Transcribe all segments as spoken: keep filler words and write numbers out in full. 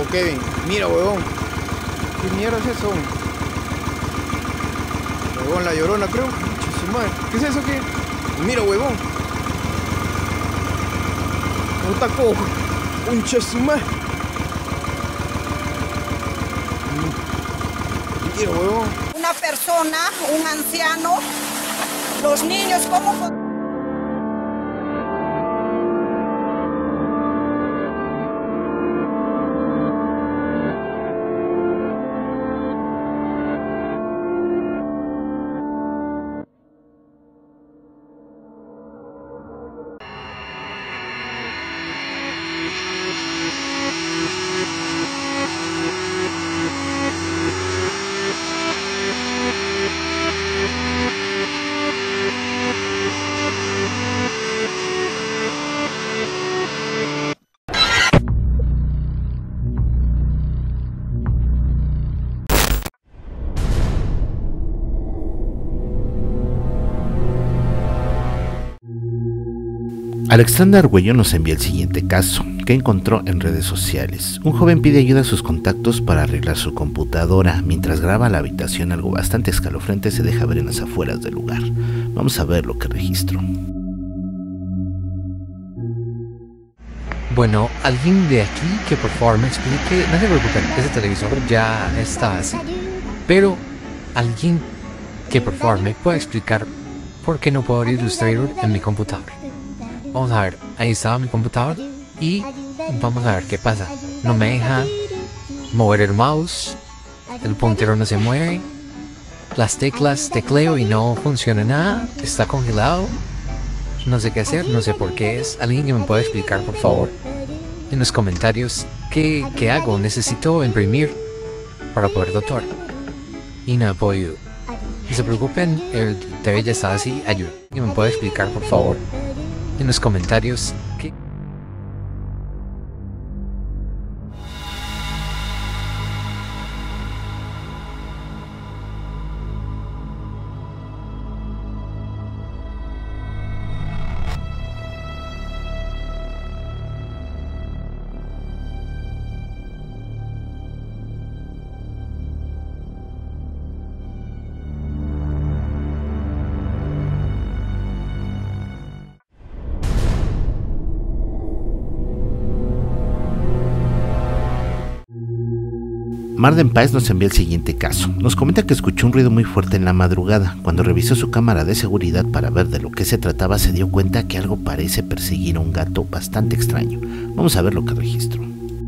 Oh, Kevin, mira, huevón. ¿Qué mierda es eso? Huevón, la Llorona, creo. Su madre. ¿Qué es eso? ¿Qué? Mira, huevón. Un taco. Un chesumar. Mira, huevón. Una persona, un anciano, los niños, ¿cómo? Alexander Argüello nos envía el siguiente caso, que encontró en redes sociales. Un joven pide ayuda a sus contactos para arreglar su computadora. Mientras graba la habitación, algo bastante escalofriante se deja ver en las afueras del lugar. Vamos a ver lo que registró. Bueno, alguien de aquí que por favor me explique. No se preocupen, ese televisor ya está así. Pero alguien que por favor me pueda explicar por qué no puedo abrir Illustrator en mi computadora. Vamos a ver, ahí estaba mi computador y vamos a ver qué pasa. No me deja mover el mouse, el puntero no se mueve, las teclas tecleo y no funciona nada, está congelado. No sé qué hacer, no sé por qué es. Alguien que me pueda explicar, por favor, en los comentarios qué, qué hago. Necesito imprimir para poder doctor y no he podido. No se preocupen, el T V ya está así. Ayuda. ¿Alguien me puede explicar, por favor, en los comentarios qué? Marden Páez nos envía el siguiente caso. Nos comenta que escuchó un ruido muy fuerte en la madrugada. Cuando revisó su cámara de seguridad para ver de lo que se trataba, se dio cuenta que algo parece perseguir a un gato bastante extraño. Vamos a ver lo que registró.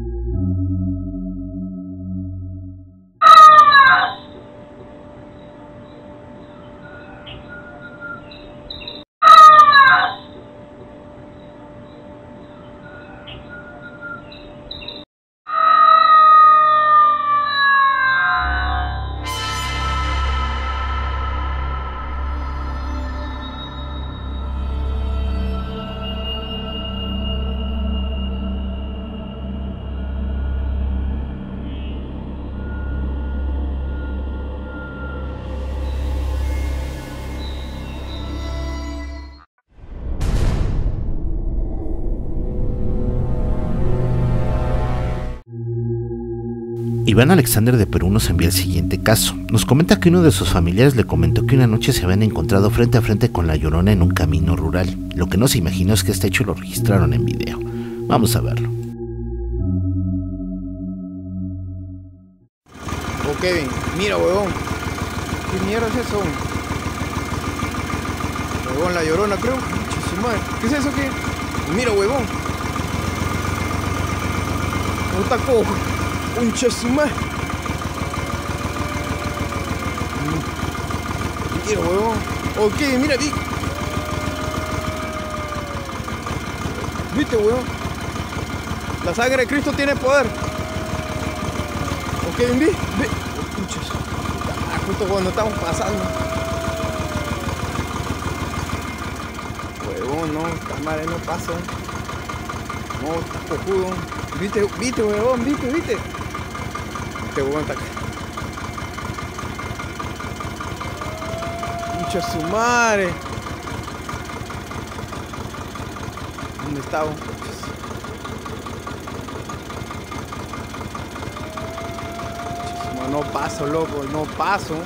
Iván Alexander de Perú nos envía el siguiente caso. Nos comenta que uno de sus familiares le comentó que una noche se habían encontrado frente a frente con la Llorona en un camino rural. Lo que no se imaginó es que este hecho lo registraron en video. Vamos a verlo. Oh, Kevin, mira, huevón. ¿Qué mierda es eso? Huevón, la Llorona, creo. Su madre. ¿Qué es eso? ¿Qué? Mira, huevón. Un taco. Un chesumar. Mira, huevón. Ok, mira, vi. ¿Viste, huevón? La sangre de Cristo tiene poder. Ok, vi, vi. Ah, justo cuando estamos pasando. Huevón, no, cámara no pasó. No, está cojudo. Viste, viste, huevón, viste, viste. Este huevón está acá. Mucha su madre. ¿Dónde estaba? no paso, loco, no paso.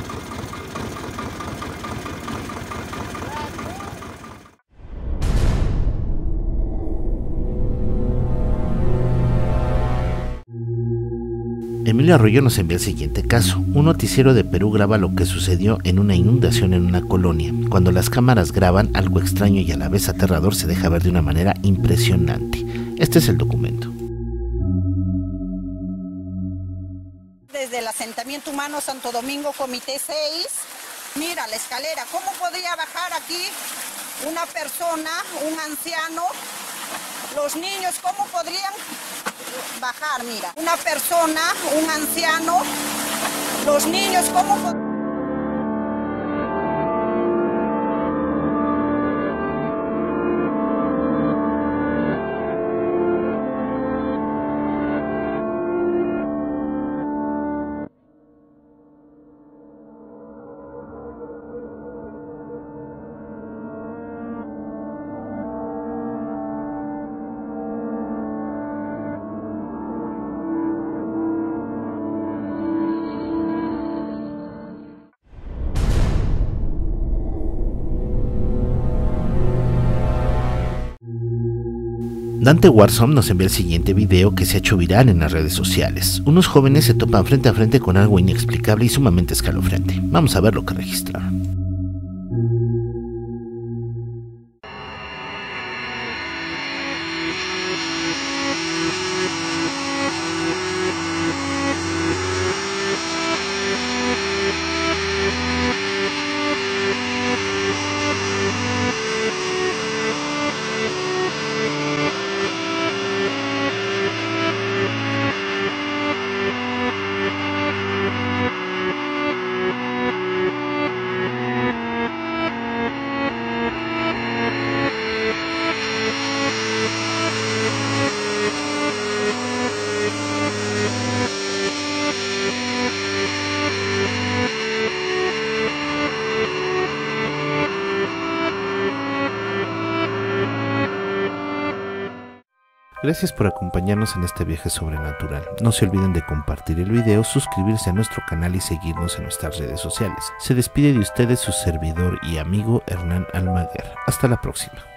Emilio Arroyo nos envía el siguiente caso. Un noticiero de Perú graba lo que sucedió en una inundación en una colonia. Cuando las cámaras graban, algo extraño y a la vez aterrador se deja ver de una manera impresionante. Este es el documento. Desde el asentamiento humano Santo Domingo, Comité seis, mira la escalera. ¿Cómo podría bajar aquí una persona, un anciano? Los niños, ¿cómo podrían bajar? Mira, una persona, un anciano, los niños, ¿cómo podrían? Dante Warzone nos envía el siguiente video que se ha hecho viral en las redes sociales. Unos jóvenes se topan frente a frente con algo inexplicable y sumamente escalofriante. Vamos a ver lo que registraron. Gracias por acompañarnos en este viaje sobrenatural. No se olviden de compartir el video, suscribirse a nuestro canal y seguirnos en nuestras redes sociales. Se despide de ustedes su servidor y amigo Hernán Almaguer. Hasta la próxima.